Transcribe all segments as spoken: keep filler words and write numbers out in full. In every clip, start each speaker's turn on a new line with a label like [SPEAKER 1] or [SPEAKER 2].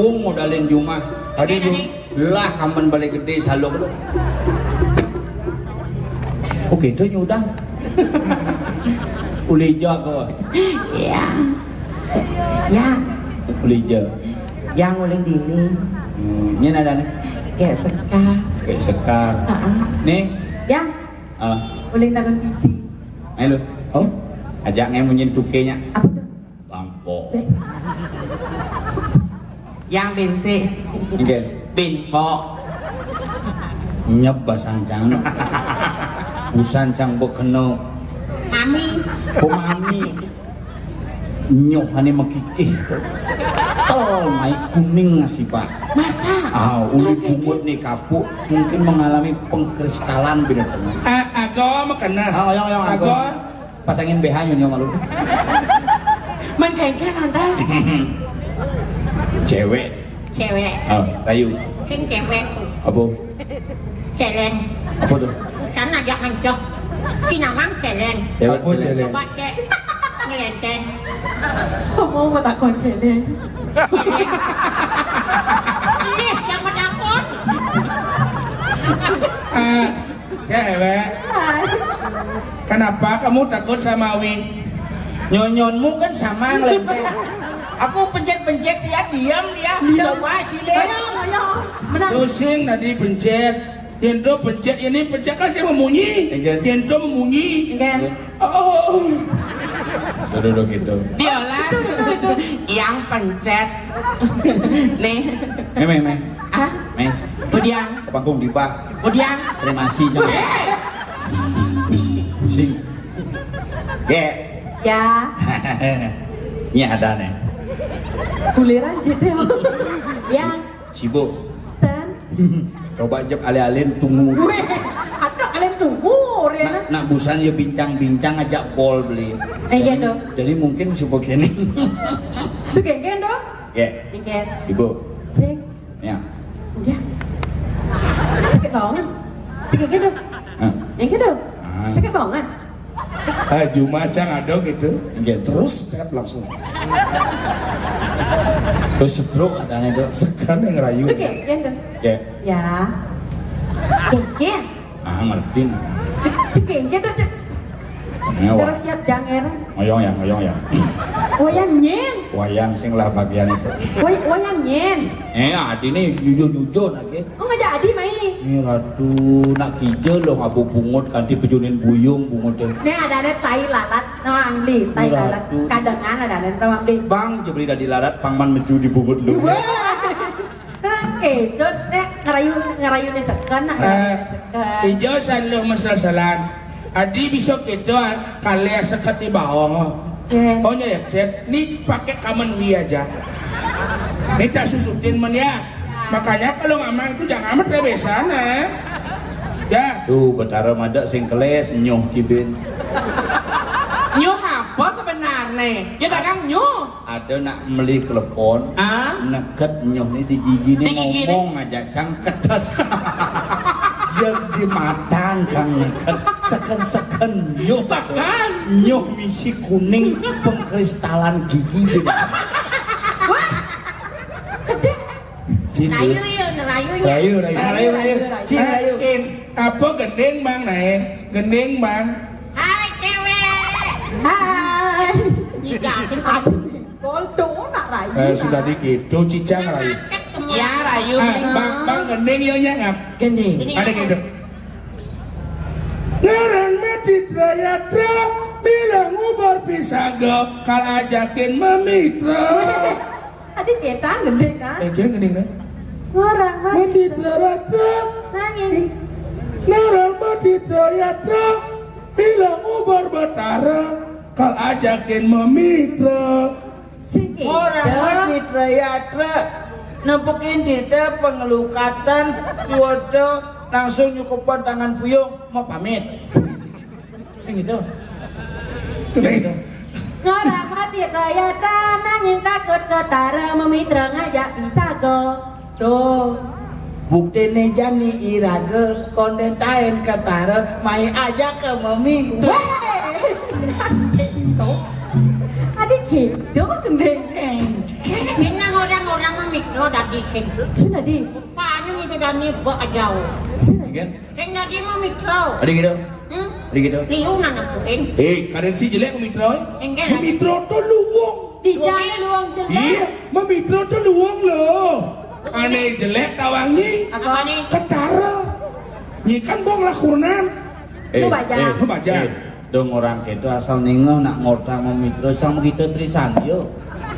[SPEAKER 1] Tanggung modalin Jumah. Tadi itu lah kamen balik gede salok lu. Oke itu nyudang. Ulija kau.
[SPEAKER 2] Ya. Ya.
[SPEAKER 1] Ulija.
[SPEAKER 2] Yang uling dini.
[SPEAKER 1] Hmm, ini ada nih.
[SPEAKER 2] Kayak sekar.
[SPEAKER 1] Kayak sekar.
[SPEAKER 2] Uh-uh.
[SPEAKER 1] Nih.
[SPEAKER 2] Ya.
[SPEAKER 1] Ah.
[SPEAKER 2] Uling takon gigi.
[SPEAKER 1] Ayo lu. Oh. Ajak ngemunyin tukenya.
[SPEAKER 2] Apa tuh?
[SPEAKER 1] Lampo.
[SPEAKER 2] Yang bensin.
[SPEAKER 1] Enggak.
[SPEAKER 2] Binpo.
[SPEAKER 1] Nyep basancang. Busancang bokeno.
[SPEAKER 2] Mami.
[SPEAKER 1] Oh mami. Nyoh ane makikih tuh. Tol mai kuning ngasih pak.
[SPEAKER 2] Masa?
[SPEAKER 1] Ah, uli bungut nih kapuk mungkin mengalami pengkristalan bener.
[SPEAKER 3] Ah, aku makana.
[SPEAKER 1] Ah, yang yang aku. Pasangin B H nyonya malu.
[SPEAKER 2] Man kengken lantas.
[SPEAKER 1] Cewek.
[SPEAKER 4] Cewek.
[SPEAKER 1] Ah, Rayu.
[SPEAKER 4] Sing cewek.
[SPEAKER 1] Apa?
[SPEAKER 4] Celeng.
[SPEAKER 1] Apa tuh?
[SPEAKER 4] Bukan ajak mencok. Kinamang celeng.
[SPEAKER 3] Apa celeng?
[SPEAKER 4] Coba cek. Ngelenteng.
[SPEAKER 2] Kamu mau takon celeng?
[SPEAKER 4] Ih, jangan takut.
[SPEAKER 3] Ah, cewek. Kenapa kamu takut sama Wi?
[SPEAKER 1] Nyonyonmu kan sama ngelenteng. Aku pencet-pencet dia diam dia. Coba sile.
[SPEAKER 2] Ayo, ayo. Menang.
[SPEAKER 3] Pusing tadi pencet. Yento pencet ini pencet kan saya memunyi.
[SPEAKER 1] Enggan.
[SPEAKER 3] Yento memunyi.
[SPEAKER 2] Enggan.
[SPEAKER 3] Oh.
[SPEAKER 1] Duduk gitu.
[SPEAKER 2] Diolah. Yang pencet. Nih.
[SPEAKER 1] Meh meh meh.
[SPEAKER 2] Ah,
[SPEAKER 1] Meh.
[SPEAKER 2] Budiang.
[SPEAKER 1] Panggung di bah.
[SPEAKER 2] Budiang.
[SPEAKER 1] Kremasi coba. Sing. Ge.
[SPEAKER 2] Ya.
[SPEAKER 1] Ini ada nih.
[SPEAKER 2] Guliran jedel. Yang
[SPEAKER 1] Sibuk.
[SPEAKER 2] ten.
[SPEAKER 1] Coba jeb alih-alih tunggu.
[SPEAKER 2] Weh, ada kalian tunggu ya na.
[SPEAKER 1] Nak busan ya bincang-bincang ajak bol beli.
[SPEAKER 2] Eh iya dong.
[SPEAKER 1] Jadi mungkin sibuk ini.
[SPEAKER 2] Itu geng-geng dong.
[SPEAKER 1] Ge.
[SPEAKER 2] Geng.
[SPEAKER 1] Sibuk.
[SPEAKER 2] Cek.
[SPEAKER 1] Ya.
[SPEAKER 2] Udah. Sakit banget. Geng-geng dong.
[SPEAKER 1] Hah.
[SPEAKER 2] Geng-geng dong.
[SPEAKER 1] Ah.
[SPEAKER 2] Sakit banget.
[SPEAKER 3] Ah, cuma cang ada gitu.
[SPEAKER 1] Ge.
[SPEAKER 3] Terus step langsung.
[SPEAKER 1] Terus stroke ada nih dok.
[SPEAKER 3] Sekarang yang ngerayu.
[SPEAKER 2] Itu geng-geng dong.
[SPEAKER 1] Ge.
[SPEAKER 2] Ya. Geng-geng.
[SPEAKER 1] Ah ngerti.
[SPEAKER 2] Itu geng-geng dong. Cek. Cara siap jangan.
[SPEAKER 1] Ngoyong ya, ngoyong ya.
[SPEAKER 2] Wayang nyen.
[SPEAKER 1] Wayang sing lah bagian itu.
[SPEAKER 2] Way wayang nyen.
[SPEAKER 1] Eh, adi nih jujur-jujur lagi.
[SPEAKER 2] Oh nggak jadi mai.
[SPEAKER 1] Ini ratu nak kijel loh ngabu bungut kanti pejunin buyung bungut deh.
[SPEAKER 2] Ini ada ada tai lalat nama ambli, tai
[SPEAKER 1] Iya,
[SPEAKER 2] lalat.
[SPEAKER 1] tuh.
[SPEAKER 2] Kadangan ada ada nama ambli.
[SPEAKER 1] Bang jebri dari larat pangman meju di bungut lu.
[SPEAKER 2] Eh, itu nek ngerayu ngerayu nih sekan, nak ngerayu sekan.
[SPEAKER 3] Ijo selalu masalah-salahan. Adi bisa gitu kalian sekat di bawah.
[SPEAKER 2] Cek.
[SPEAKER 3] Oh ya cek, ini pakai kamen wi aja. Ini tak susutin men ya. Makanya kalau ngama itu jangan amat rebesan eh. Ya.
[SPEAKER 1] Tuh betara madak sing keles nyoh cibin.
[SPEAKER 2] Nyuh apa sebenarnya? Ya dagang nyuh.
[SPEAKER 1] Ada nak meli telepon.
[SPEAKER 2] Ah?
[SPEAKER 1] Neket nyoh nih di gigi nih
[SPEAKER 2] Di gigi nih.
[SPEAKER 1] ngomong aja cang ketes. Yang di matang cang neket seken-seken nyoh.
[SPEAKER 2] Seken?
[SPEAKER 1] Nyoh misi kuning pengkristalan gigi.
[SPEAKER 2] Wah, gede.
[SPEAKER 4] Rayu ya, rayu ya.
[SPEAKER 3] Rayu, rayu,
[SPEAKER 2] Rayu, rayu, rayu.
[SPEAKER 3] Cing, rayu. Cing, apa gending bang naik? Gending bang.
[SPEAKER 4] Hai cewek.
[SPEAKER 2] Hai.
[SPEAKER 4] Iya,
[SPEAKER 2] Aduh, goldo nak rayu.
[SPEAKER 3] Eh, sudah dikit, tuh cicang rayu.
[SPEAKER 2] Ya rayu.
[SPEAKER 3] Ah, bang, bang gending yo nyangap.
[SPEAKER 2] Gending.
[SPEAKER 3] Ada gitu. Ngarang mati trayatra, bilang ubur pisago, kal ajakin memitra.
[SPEAKER 2] Tadi kita gending kan?
[SPEAKER 3] Eh, geng gending nih.
[SPEAKER 2] Ngorang
[SPEAKER 3] Mati
[SPEAKER 2] mati.
[SPEAKER 3] trayatra,
[SPEAKER 2] Nangis.
[SPEAKER 3] ngarang mati trayatra, bilang ubur betara, kal ajakin memitra.
[SPEAKER 2] Sikit.
[SPEAKER 1] Orang mati trayatra nempukin dita pengelukatan suwodo langsung nyukupan tangan puyung mau pamit. Yang gitu.
[SPEAKER 2] Ngorang mati raya nangis takut ketara memitra ngajak bisa go. Do.
[SPEAKER 1] Bukti nih jani irage kondentain ketara mai aja ke mami.
[SPEAKER 2] Adik gitu gending.
[SPEAKER 4] Ini orang-orang memikir mitro dadi sing.
[SPEAKER 2] Sing dadi.
[SPEAKER 4] Rupanya itu dani buat jauh.
[SPEAKER 2] Sing
[SPEAKER 1] Kan?
[SPEAKER 4] Sing dadi mah mitro.
[SPEAKER 1] Ada gitu.
[SPEAKER 4] Hmm?
[SPEAKER 1] Ada gitu.
[SPEAKER 4] Liunan aku ing.
[SPEAKER 3] Eh, karen si jelek mitro.
[SPEAKER 4] Enggak.
[SPEAKER 3] Mitro tuh luwung.
[SPEAKER 2] Di jalan luang jelek.
[SPEAKER 3] Iya, mitro tuh luwung loh. Aneh jelek tawangi.
[SPEAKER 4] Apa nih?
[SPEAKER 3] Ketara. Nyikan bong lakunan.
[SPEAKER 2] Lu baca.
[SPEAKER 3] Lu baca.
[SPEAKER 1] Eh, dong orang itu asal ningoh nak ngotang memikro cang kita trisan yo.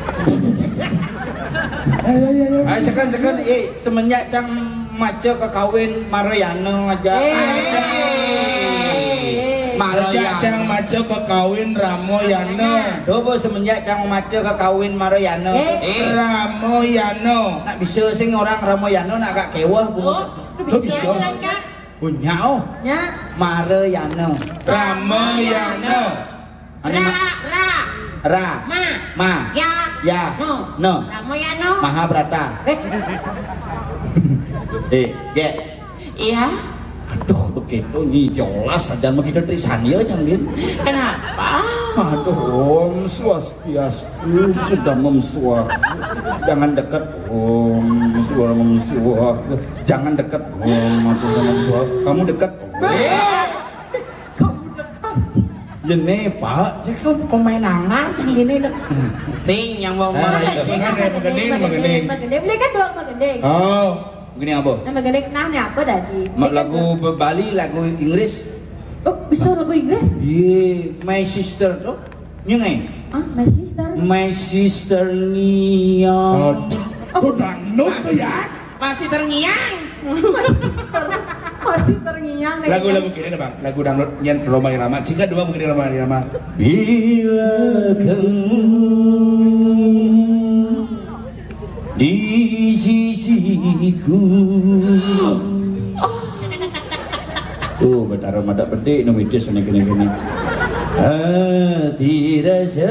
[SPEAKER 1] Ayo sekan sekan eh semenjak cang maco ke kawin Maroyano aja.
[SPEAKER 3] Sejak cang maco ke kawin Ramoyano.
[SPEAKER 1] Coba semenjak cang maco ke kawin Maroyano.
[SPEAKER 3] Eh, Ramoyano.
[SPEAKER 1] Nak bisa sing orang Ramoyano nak gak kewah bu.
[SPEAKER 3] Kok bisa?
[SPEAKER 1] Punya oh.
[SPEAKER 2] Nya.
[SPEAKER 1] Maroyano.
[SPEAKER 3] Ramoyano.
[SPEAKER 1] Ane
[SPEAKER 4] Ra
[SPEAKER 1] ma
[SPEAKER 4] ra
[SPEAKER 1] ra
[SPEAKER 4] ma
[SPEAKER 1] ma
[SPEAKER 4] ya
[SPEAKER 1] ya
[SPEAKER 4] no
[SPEAKER 1] no
[SPEAKER 4] Ramoyano.
[SPEAKER 1] Mahabharata.
[SPEAKER 2] Eh,
[SPEAKER 1] Eh, ge.
[SPEAKER 4] Iya.
[SPEAKER 1] Aduh, begitu nih jelas aja begitu Trisanyo Canggin.
[SPEAKER 4] Kenapa?
[SPEAKER 1] Aduh, Om Swastiastu sudah memsuah. Jangan dekat, Om suara memsuah. Jangan dekat, Om aku memsuah. Kamu dekat.
[SPEAKER 2] kamu dekat.
[SPEAKER 1] Jene Pak, jadi pemain nangar Canggin ini.
[SPEAKER 4] Sing yang mau
[SPEAKER 3] Ah,
[SPEAKER 4] marah
[SPEAKER 3] iya.
[SPEAKER 4] sing.
[SPEAKER 3] Magendeng, magendeng, magendeng.
[SPEAKER 2] Magendeng. Beli kan doang magendeng.
[SPEAKER 3] Oh,
[SPEAKER 1] Begini apa?
[SPEAKER 2] Nah magendeng nah nih apa tadi?
[SPEAKER 1] Lagu Bali, lagu Inggris.
[SPEAKER 2] Oh, bisa lagu Inggris?
[SPEAKER 1] Iya, My Sister tuh. Nyengeng.
[SPEAKER 2] Ah, my sister.
[SPEAKER 1] My Sister Nia.
[SPEAKER 3] aduh, tuh danut tuh ya.
[SPEAKER 4] Masih terngiang.
[SPEAKER 2] Masih terngiang nih.
[SPEAKER 3] Lagu-lagu gini bang, lagu dangdut nyen Roma Irama. Jika dua mungkin Roma Irama.
[SPEAKER 1] Bila kamu di sisiku. Oh, betara mada pedek no mitis ini kene kene. Hati rasa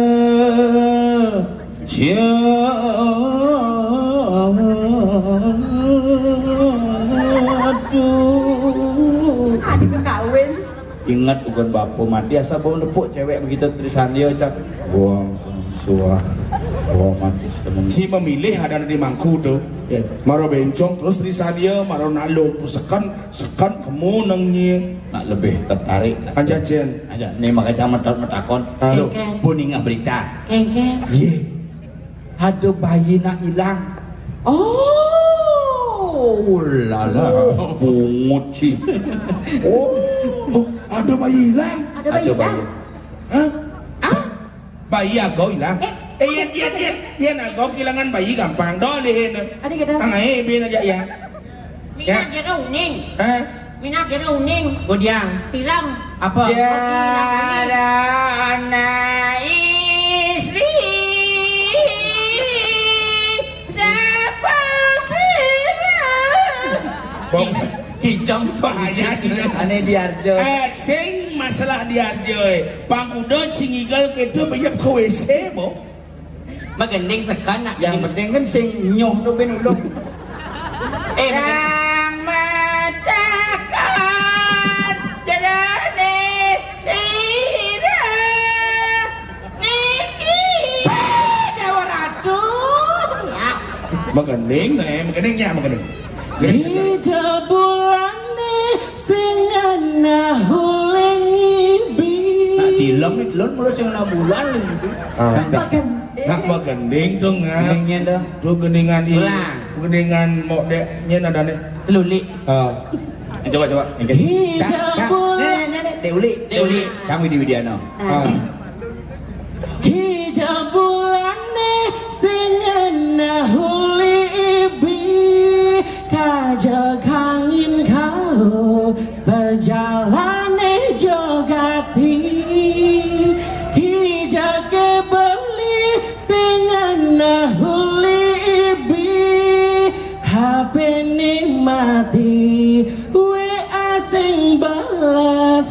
[SPEAKER 1] syadu.
[SPEAKER 2] Adik kekawin.
[SPEAKER 1] Ingat bukan bapu mati asa bawa nepuk cewek begitu tulisan dia cak buang suah buang mati temen.
[SPEAKER 3] Si memilih ada di mangku tuh.
[SPEAKER 1] Ya.
[SPEAKER 3] Maro bencong terus tulisan dia, maro nalo sekan sekan kamu nangnya.
[SPEAKER 1] Nak lebih tertarik.
[SPEAKER 3] Anjajen.
[SPEAKER 1] Aja nih makanya metakon metakon.
[SPEAKER 3] Halo.
[SPEAKER 1] Puninga berita.
[SPEAKER 4] Kengkeng.
[SPEAKER 1] Ye. Ada bayi nak hilang. Oh, lala bungut sih.
[SPEAKER 3] Oh, oh, ada bayi hilang.
[SPEAKER 2] Ada bayi kan?
[SPEAKER 3] Hah? Ah? Bayi agak hilang.
[SPEAKER 2] Eh.
[SPEAKER 3] Eh, iya, iya, iya, iya, agak kehilangan bayi gampang. Dolehin.
[SPEAKER 2] Adik kita.
[SPEAKER 3] Angai, bin aja ya.
[SPEAKER 4] Minat dia uning.
[SPEAKER 3] Hah?
[SPEAKER 4] Minat dia uning.
[SPEAKER 5] Godiang.
[SPEAKER 4] Tilang.
[SPEAKER 5] Apa?
[SPEAKER 4] Tiada
[SPEAKER 5] anak istri siapa sih?
[SPEAKER 3] Bong.
[SPEAKER 5] Kijang
[SPEAKER 3] Bahaya juga.
[SPEAKER 1] Ane diarjo.
[SPEAKER 3] Eh, sing masalah diarjo. Pangkudo cingigal gitu banyak ke W C, Bo.
[SPEAKER 5] Magending sekan nak
[SPEAKER 1] Yang penting kan sing nyoh tu ben ulung.
[SPEAKER 5] Eh, ramatakan jerane sira niki dewa ratu.
[SPEAKER 4] ya.
[SPEAKER 3] Magending, eh, magendingnya, magending.
[SPEAKER 5] Ija bulane sing ana huling bi.
[SPEAKER 1] Nak dilem dilem mulu sing ana bulan lagi.
[SPEAKER 3] Ah, nak magending dong ngap.
[SPEAKER 1] Gendingnya dah.
[SPEAKER 3] Tuh gendingan ini,
[SPEAKER 5] Ulang.
[SPEAKER 3] gendingan mau dek nyen ada nih.
[SPEAKER 5] Telulik.
[SPEAKER 3] Ah,
[SPEAKER 1] Coba coba.
[SPEAKER 5] Ija bulan
[SPEAKER 1] Deuli, Deuli. Kami di Widiano.
[SPEAKER 3] ah.
[SPEAKER 5] Ija bulane sing ana huling bi. Kajak angin kau berjalan jogati kijak beli dengan huli ibi H P nikmati we asing balas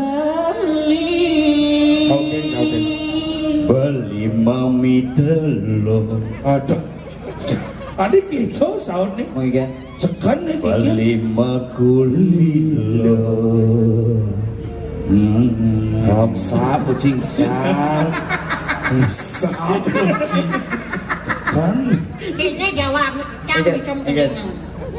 [SPEAKER 5] beli
[SPEAKER 3] Sautin, sautin.
[SPEAKER 1] Beli mami telur.
[SPEAKER 3] Aduh. Adik kicau saut nih.
[SPEAKER 1] Mau ikan?
[SPEAKER 3] Sekan nih kiki.
[SPEAKER 1] Beli makulilo. Hmm.
[SPEAKER 3] Hamsa kucing sal. Hamsa kucing. Kan.
[SPEAKER 4] Ini jawab cang dicom kelingan.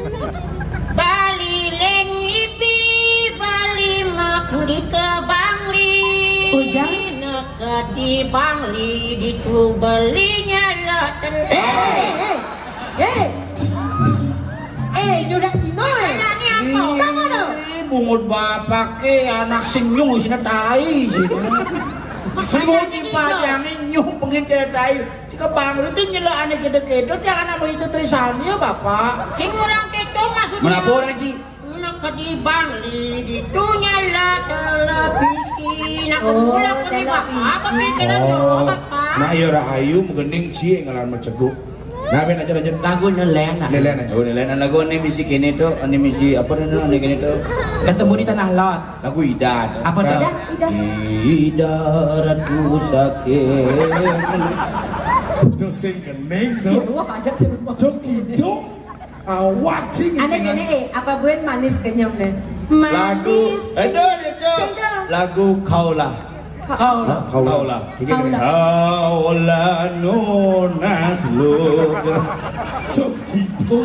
[SPEAKER 4] Bali lengiti Bali makuli ke Bangli.
[SPEAKER 5] Ujang
[SPEAKER 4] Neka di Bangli ditu belinya lah.
[SPEAKER 2] Eh, eh, eh, eh, nyudak sino eh. Kamu dong.
[SPEAKER 5] bungut bapak ke anak sing nyung isina tai sih. Semua dipajangin nyung pengen ceritain si kebang itu nyela aneh gede-gede jangan nama itu tulisannya ya bapak.
[SPEAKER 4] Sing orang keto maksudnya.
[SPEAKER 1] Menapa orang Ci?
[SPEAKER 4] Nak di Bangli ditunya lah televisi. Nak pulang ke di bapak apa pikiran
[SPEAKER 3] Oh,
[SPEAKER 4] bapak?
[SPEAKER 3] nah ya rahayu menggending cie ngalan maceguk. Nah, ben aja aja
[SPEAKER 5] Lagu nelen nah.
[SPEAKER 3] lelen aja.
[SPEAKER 1] Oh, lain lagu ini misi kene tuh, ini misi apa namanya kene tuh?
[SPEAKER 5] Ketemu di tanah lot.
[SPEAKER 1] Lagu Ida.
[SPEAKER 5] Apa tuh?
[SPEAKER 2] Ida, Ida.
[SPEAKER 1] Ida ratu sakit.
[SPEAKER 3] Tuh sing gending
[SPEAKER 2] Ya,
[SPEAKER 3] tuh.
[SPEAKER 2] wah aja sih.
[SPEAKER 3] Tuh gitu. Awak cing.
[SPEAKER 2] Aneh gini eh, apa buen manis kenyam nen?
[SPEAKER 1] Lagu,
[SPEAKER 2] Manis.
[SPEAKER 1] itu itu. Lagu Kaulah.
[SPEAKER 2] Kau.
[SPEAKER 1] Kaulah.
[SPEAKER 2] Kaulah.
[SPEAKER 1] Kaulah nunas lu.
[SPEAKER 3] Tuh gitu.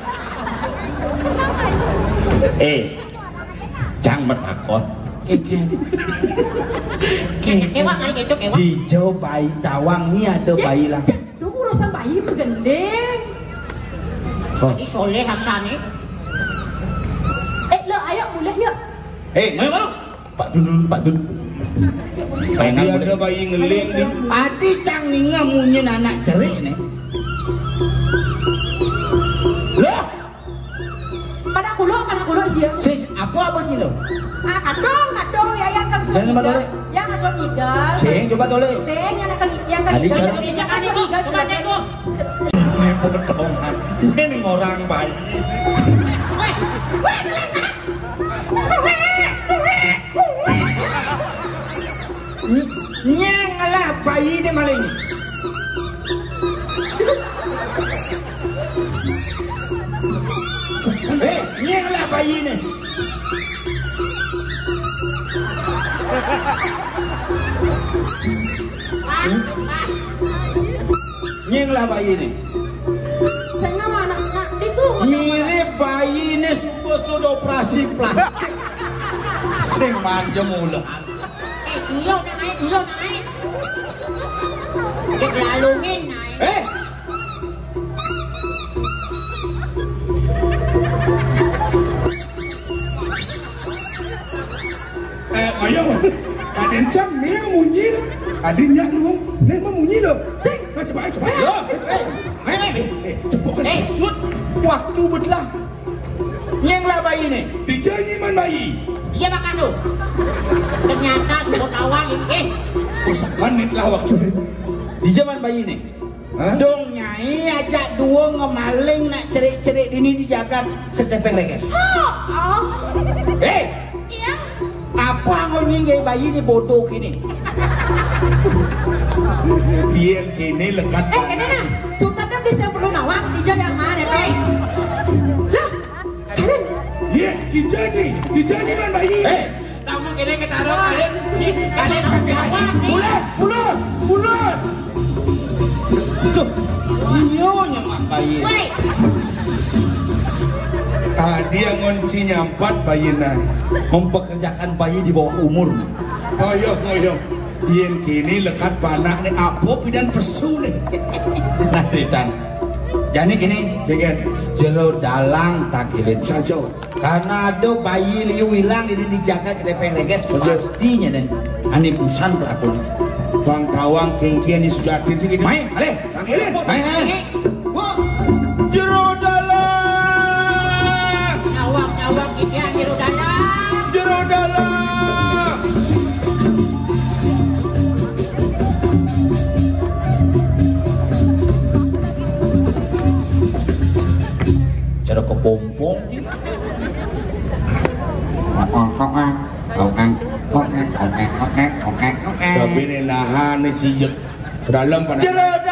[SPEAKER 1] Eh, jangan bertakon.
[SPEAKER 5] Keke.
[SPEAKER 4] Kewa kali keto kewa.
[SPEAKER 1] Di Jawa bayi tawang ini ada bayi lah.
[SPEAKER 2] Itu urusan bayi bergendeng.
[SPEAKER 4] Ini soleh Hasan ni.
[SPEAKER 2] Eh, lo ayo mulai yuk.
[SPEAKER 1] Eh, mau mau. Pak Dun, Pak Dun.
[SPEAKER 3] Tadi ada bayi ngeling di
[SPEAKER 5] Ati cang ninga munyin anak cerik nih. Loh,
[SPEAKER 2] Pada kulo, pada kulo sih.
[SPEAKER 5] sis apa apa ni lo?
[SPEAKER 2] Ah, kadong, kadong ya yang kang
[SPEAKER 1] Dan nama dole?
[SPEAKER 2] Yang asal tiga.
[SPEAKER 1] Sing coba tole.
[SPEAKER 2] Sing yang kang yang kang
[SPEAKER 1] Adik,
[SPEAKER 2] tiga.
[SPEAKER 1] jangan-
[SPEAKER 2] Yang kang tiga
[SPEAKER 4] Bukan itu.
[SPEAKER 1] Ini potongan. Ini orang bayi.
[SPEAKER 5] Nyang lah bayi ni maling. Eh, nyang lah bayi ni.
[SPEAKER 1] Nyeng lah bayi ni.
[SPEAKER 2] Sing nama anak anak itu.
[SPEAKER 5] Mirip bayi ni sudah sudah operasi plastik.
[SPEAKER 1] Sing manja mula.
[SPEAKER 4] Iyo na naik, iyo na naik. Naglalungin naik.
[SPEAKER 1] Eh,
[SPEAKER 3] eh ayo. Kaden cang ni yang munyi. Adinnya lu, ni mah munyi lo. Sing, coba coba. Yo, eh, eh, eh, cepuk kan.
[SPEAKER 5] Eh, sud, waktu belah. Nyang lah bayi ni.
[SPEAKER 3] Dijanji man bayi.
[SPEAKER 4] Iya Pak Kado. Ternyata sebut awal eh.
[SPEAKER 3] Usahakan ni telah waktu ni.
[SPEAKER 1] di zaman bayi ni.
[SPEAKER 3] Hah?
[SPEAKER 5] Dong nyai ajak dua ngemaling nak cerik-cerik ini dijaga ketepeng leges. Eh,
[SPEAKER 4] Iya.
[SPEAKER 5] apa ngomongin gay bayi ni bodoh kini?
[SPEAKER 3] Yang kini lekat.
[SPEAKER 2] Eh, kene nah. Cuma kan bisa perlu nawang di yang mana teh? Lah, kalian
[SPEAKER 3] Ye, dijanji, dijanji man bayi.
[SPEAKER 1] Eh,
[SPEAKER 4] Kamu kini kita ada kalian. Kalian jawab nih.
[SPEAKER 5] Bulat, bulat, bulat.
[SPEAKER 1] tuh. Iyo nyemak bayi.
[SPEAKER 4] Woi.
[SPEAKER 3] Tadi yang ngunci nyampat bayi na.
[SPEAKER 1] Mempekerjakan bayi di bawah umur.
[SPEAKER 3] Ayo, ayo. Yang kini lekat panak ni apa pidan pesu ni.
[SPEAKER 1] Nah, Ritan. Jadi gini,
[SPEAKER 3] Dengan
[SPEAKER 1] jero dalang tak kilit.
[SPEAKER 3] saja.
[SPEAKER 1] Karena ada bayi liu hilang ini dijaga ketepeng leges pastinya dan ani busan berlaku.
[SPEAKER 3] Bang Tawang kengkian di sujatin sih gitu.
[SPEAKER 1] Main, ale.
[SPEAKER 3] Tangkilin.
[SPEAKER 1] Main, ale.
[SPEAKER 5] Jero dalam,
[SPEAKER 4] Nyawang nyawang kita biru dalam.
[SPEAKER 5] jero dalam.
[SPEAKER 1] Cara kepompong.
[SPEAKER 3] Tapi ni nahan ni sijek dalam pada.
[SPEAKER 5] Jero